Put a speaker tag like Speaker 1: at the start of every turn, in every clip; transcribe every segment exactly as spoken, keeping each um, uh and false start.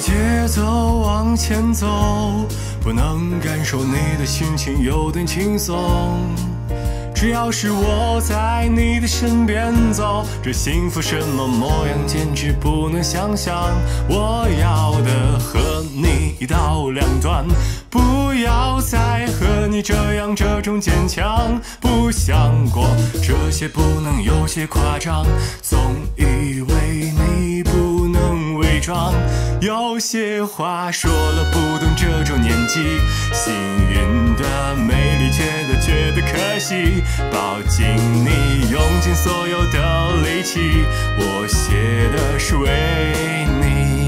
Speaker 1: 节奏往前走，不能感受你的心情有点轻松。只要是我在你的身边走，这幸福什么模样简直不能想象。我要的和你一刀两断，不要再和你这样这种坚强。不想过这些不能有些夸张，总以为你不能伪装。有些话说了不懂这种年纪，幸运的美丽觉得觉得可惜，抱紧你用尽所有的力气，我写的是为你。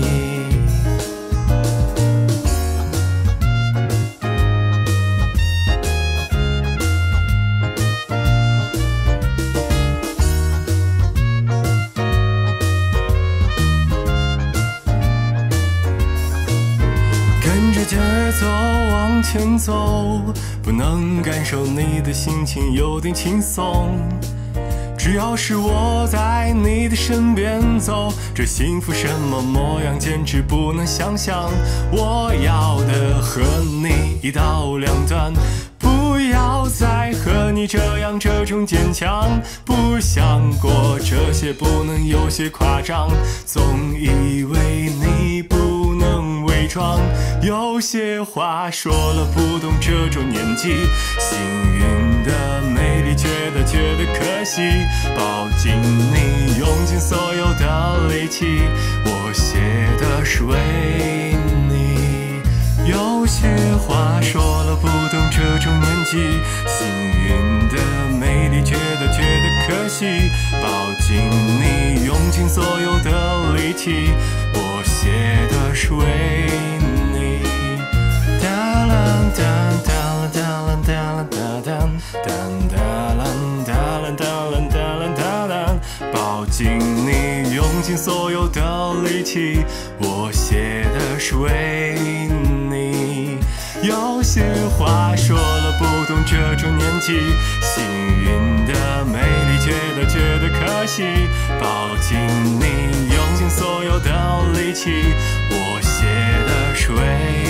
Speaker 1: 跟着节奏往前走，不能感受你的心情有点轻松。只要是我在你的身边走，这幸福什么模样简直不能想象。我要的和你一刀两断，不要再和你这样这种坚强。不想过这些不能有些夸张，总以为你不能伪装。有些话说了不懂这种年纪，幸运的美丽觉得觉得可惜，抱紧你用尽所有的力气，我写的是为你。有些话说了不懂这种年纪，幸运的美丽觉得觉得可惜，抱紧你用尽所有的力气，我写的是为你。哒啦哒哒啦哒啦哒啦哒哒哒哒啦哒啦哒啦哒啦哒啦，抱紧你用尽所有的力气，我写的是为你。有些话说了不懂这种年纪，幸运的美丽觉得觉得可惜，抱紧你用尽所有的力气，我写的是为你。